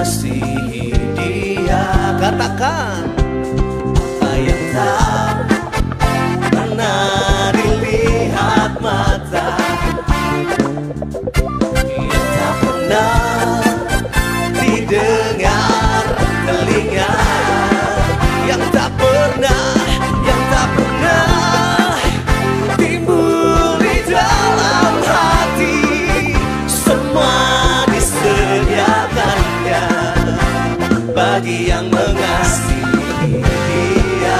mengasihi dia. Katakan apa yang tak pernah dilihat mata, yang tak pernah didengar telinga, yang tak pernah timbul di dalam hati. Semua disediakannya bagi yang mengasihi dia.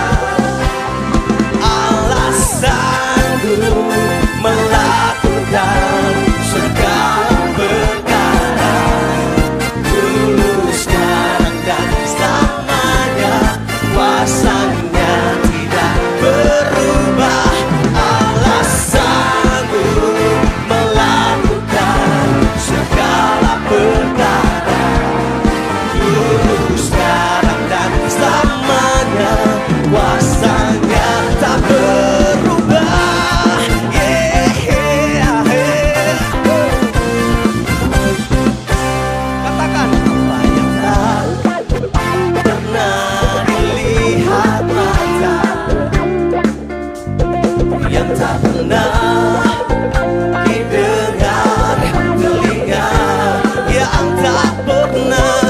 Allah sanggup melakukan segala perkara, dulu, sekarang, dan selamanya. Kuasanya tidak berubah. Allah sanggup melakukan segala perkara, dulu, sekarang, dan selamanya. Kuasanya tak berubah. Katakan apa yang tak pernah dilihat mata, yang tak pernah didengar telinga, yang tak pernah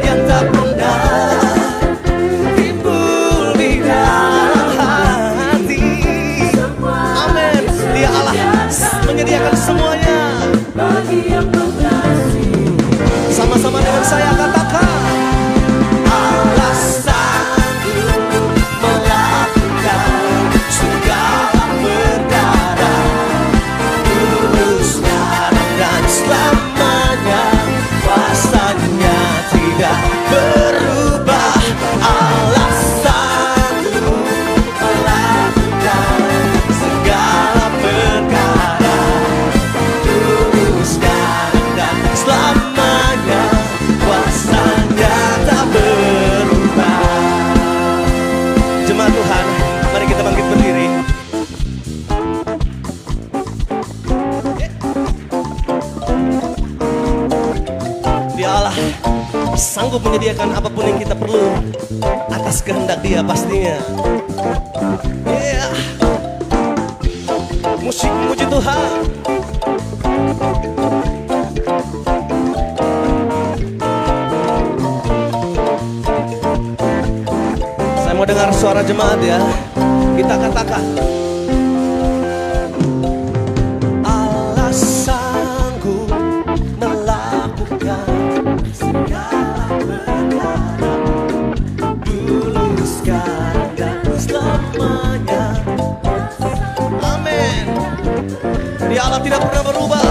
timbul di dalam hati. Amin. Dia Allah menyediakan semuanya bagi yang mengasihi. Sama-sama dengan saya katakan, Allah sanggup melakukan segala perkara, dulu, sekarang, dan selamanya. Kuasanya tidak berubah. Allah sanggup melakukan segala perkara, dulu, sekarang, dan selamanya. Kuasanya tak berubah. Jemaat Tuhan, mari kita bangkit berdiri. Dia Allah sanggup menyediakan apapun yang kita perlu atas kehendak Dia pastinya. Musik memuji Tuhan. Saya mau dengar suara jemaat ya. Kita katakan, Allah sanggup melakukan segala perkara, dulu, sekarang, dan selamanya. Amin. Dia Allah tidak pernah berubah.